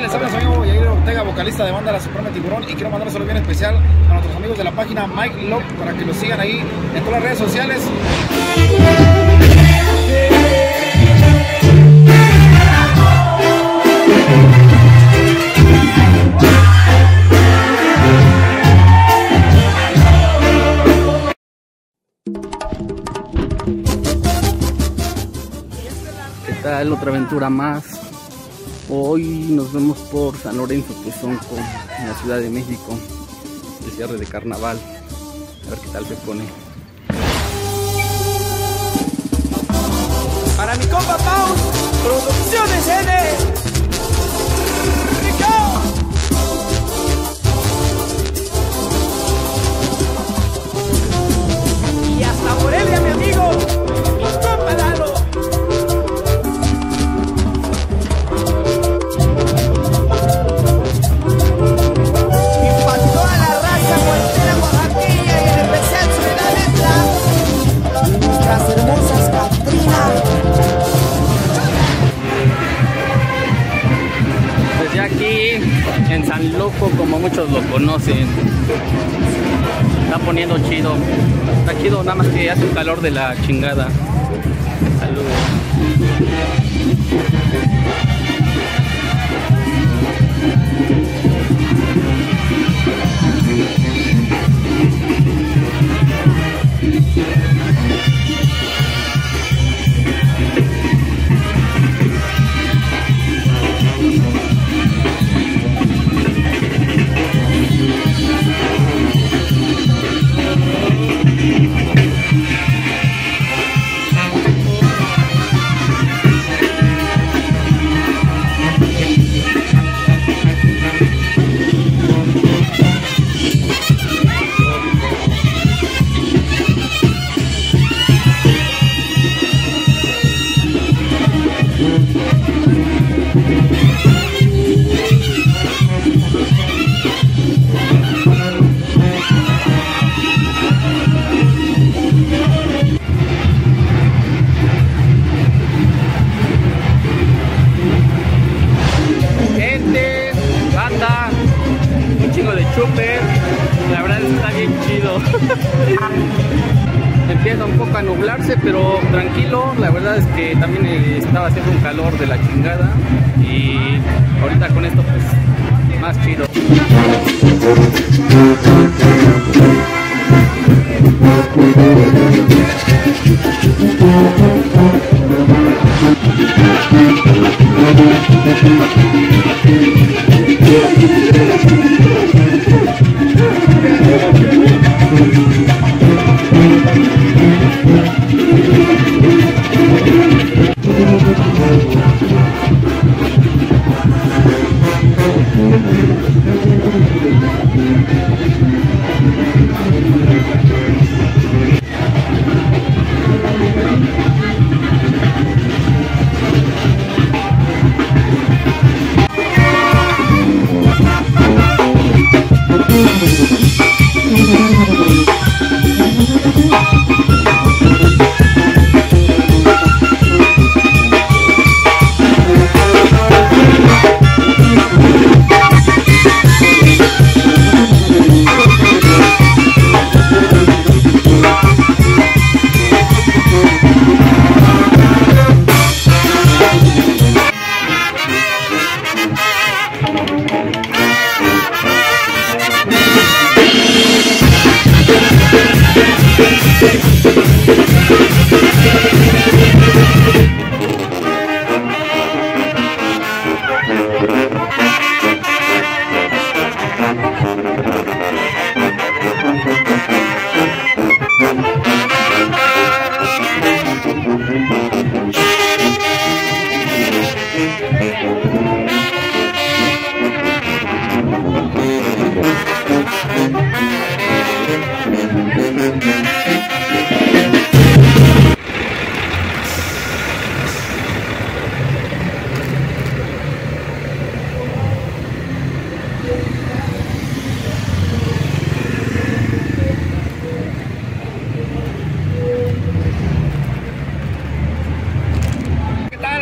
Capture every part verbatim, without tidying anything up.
les habla su amigo Yair Ortega, vocalista de banda La Suprema Tiburón, y quiero mandar un saludo bien especial a nuestros amigos de la página Mike Love para que los sigan ahí en todas las redes sociales. ¿Qué tal? Otra aventura más. Hoy nos vemos por San Lorenzo Tezonco, en la Ciudad de México, el cierre de carnaval. A ver qué tal se pone. Para mi compa Pau, Producciones N. Y hasta Morelia, mi amigo, mi compa Lalo. Y para toda la raza voltera oaxaqueña y en especial Soledad Letra, nuestras hermosas Catrinas. Pues ya aquí en San Loco, como muchos lo conocen, está poniendo chido. Está chido, nada más que hace un calor de la chingada. Saludos. La verdad está bien chido. Empieza un poco a nublarse, pero tranquilo. La verdad es que también estaba haciendo un calor de la chingada. Y ahorita con esto pues más chido.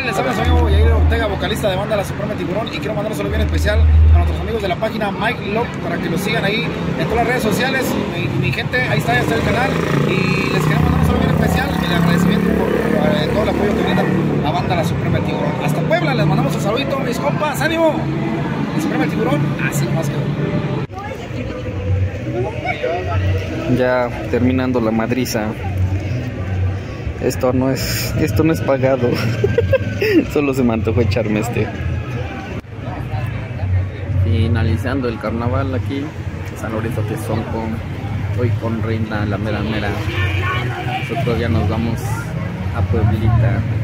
tal? Les habla su amigo Yair Ortega, vocalista de banda La Suprema Tiburón, y quiero mandar un saludo bien especial a nuestros amigos de la página Mike Love para que los sigan ahí en todas las redes sociales. Mi, mi gente, ahí está, ya está el canal, y les queremos mandar un saludo bien especial, el agradecimiento por eh, todo el apoyo que brindan a banda La Suprema Tiburón. Hasta Puebla les mandamos un saludito, mis compas, ánimo. La Suprema Tiburón, así más que ya terminando la madriza. Esto no es, esto no es pagado. Solo se me antojó echarme este. Finalizando el carnaval aquí en San Lorenzo Tezonco. Hoy con Reina, la mera mera. Nosotros ya nos vamos a Pueblita.